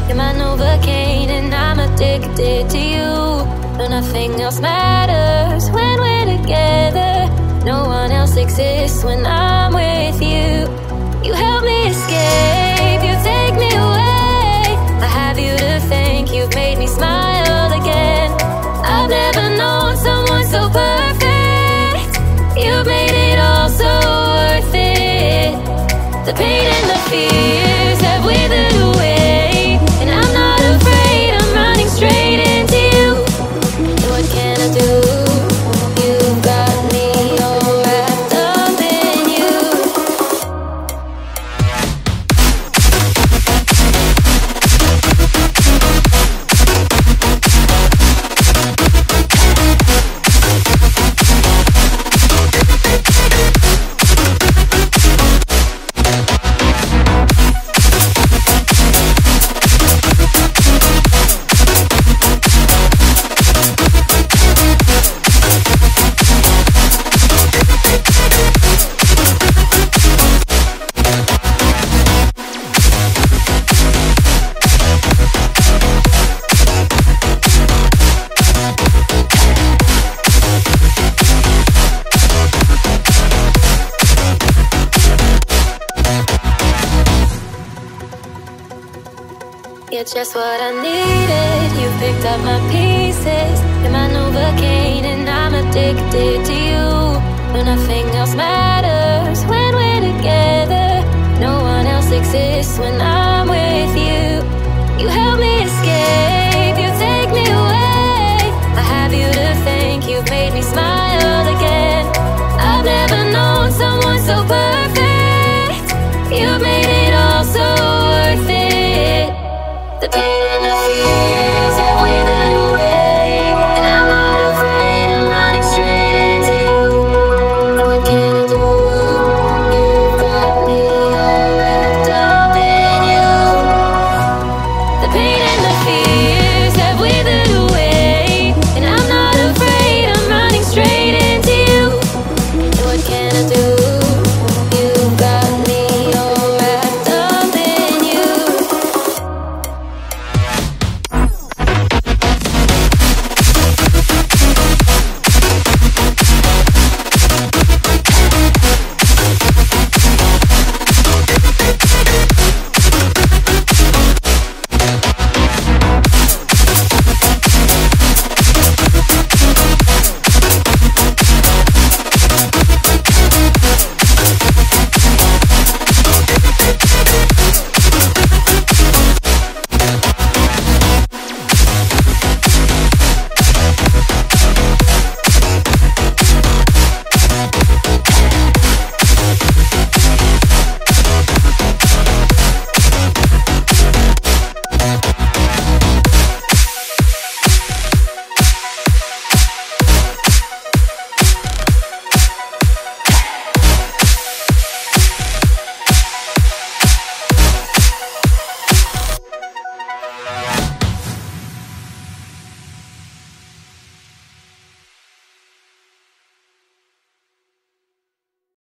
You're my Novocaine and I'm addicted to you. No, nothing else matters when we're together. No one else exists when I'm with you. You help me escape, you take me away. I have you to thank, you've made me smile again. I've never known someone so perfect. You've made it all so worth it. The pain and the fears have withered away, and I'm not afraid, I'm running straight into you. What can I do? You've got me all wrapped up in you. You're just what I needed. You picked up my pieces. You're my Novocaine and I'm addicted to you. No, nothing else matters when we're together. No one else exists when I'm with you. You help me escape, you take me away. I have you to thank, you've made me smile again. I've never known someone so perfect. You've made it all so worth it. The pain and the fear